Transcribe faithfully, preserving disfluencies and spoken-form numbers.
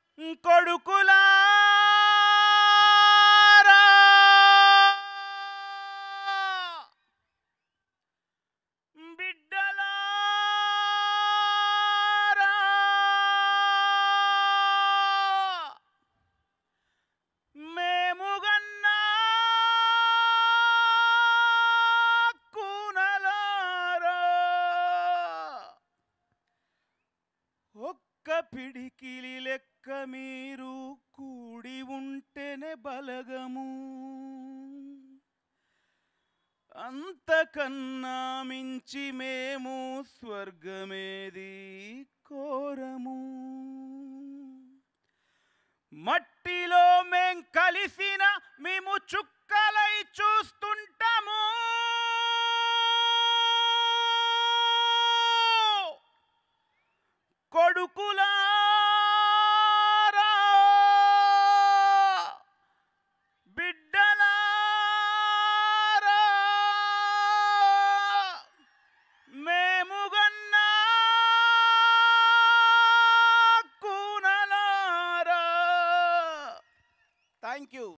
కొడుకులారా బిడ్డలారా మేము గన్నా కూనలారా ఒక్క పిడికిలి లెక్క మీరు కూడి ఉంటేనే బలగము, అంతకన్నా మించి మేము స్వర్గమేది కోరము. మట్టిలో మేం కలిసిన మేము చుక్కలై చూస్తుంటాము. కొడుకులారా బిడ్డలారా మేము గన్నా కూనలారా. Thank you.